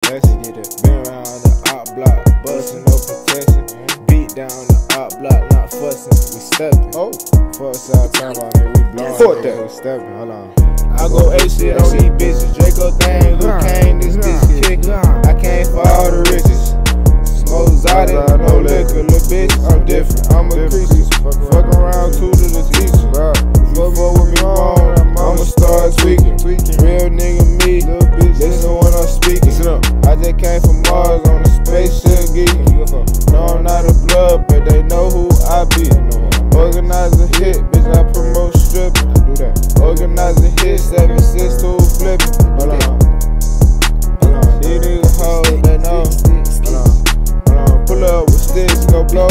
blessing. Been around the op block, bustin' no protection. Beat down the op block, not fussin', we steppin'. Oh, fuck side time out, nigga, we blowin'. Fuck that, we steppin', hold on. I go ape shit on these bitches. Draco thang, Luke Kane, this bitch kickin'. I came for all the riches. Smoke Zoddy, no liquor, little bitch, I'm different. I'm a creature. Fuck around two to the teacher. Fuck with me wrong, I'ma start tweaking. Real nigga me, listen when I'm speaking. I just came from Mars on a spaceship geeking. No, I'm not a blood, but they know who I be. Organize a hit, bitch, I promote stripping. Organize a hit, 762 flipping. Hold on. These niggas hoes, they know. Hold on. Pull up with sticks, go blow.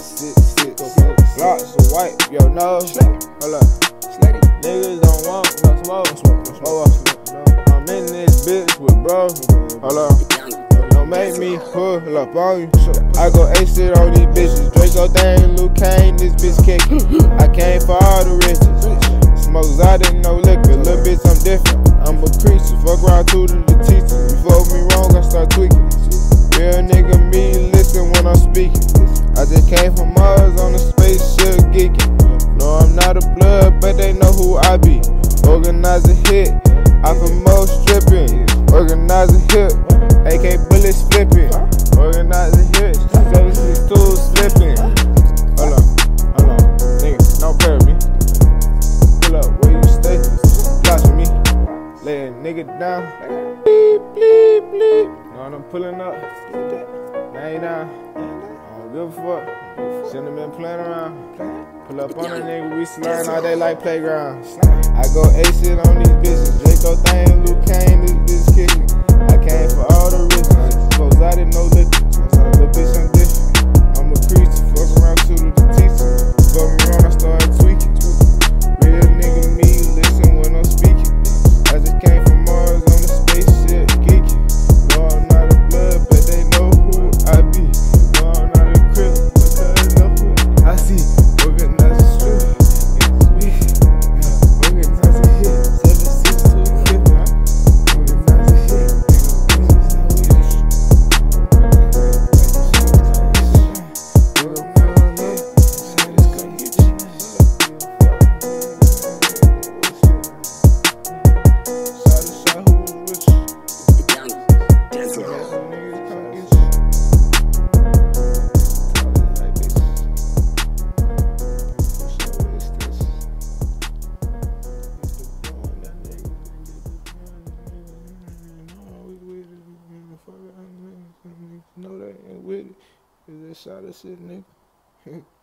Blocks of white, yo, nose. Hold up. Niggas don't want no smoke. I'm in this bitch with bro. Hold up. Don't make me pull up on you. I go ape shit on these bitches. Draco thang, Luke Kane, this bitch kickin'. I came for all the riches. Smoke Zoddy, no liquor. Little bitch, I'm different. I'm a creature. Fuck around two to the teacher. You fuck me wrong, I start tweaking. Real nigga me, listen when I'm speaking. I just came from Mars on a spaceship geeking. No, I'm not a blood, but they know who I be. Organize a hit, I promote stripping. Organize a hit, AK bullets flipping. Organize a hit, 762 slipping. Hold on, nigga, don't play with me. Pull up, where you stay? Watch with me, lay a nigga down. Bleep, bleep, bleep. Know what I'm pulling up? Lay down. I don't give a fuck. Shouldn't have been playing around. Pull up on a nigga, we slurring all day like playgrounds. I go ape shit on these bitches. Draco thang, Luke Kane, this bitch kicking. I came for all the riches. Cause I didn't know liquor. Little bitch, I'm different. I'm a creature. Fuck around two to the teacher. Fuck me wrong, I started tweaking. Real nigga me, listen when I'm speaking. I just came from Mars on a spaceship geeking. No, I'm not a blood, but they know who I be. No, I'm not a crip, but they know who I see. Organize a strip, organize a hit, 762 flipping. Organize a hit, know that ain't with it. Is that shot of shit, nigga?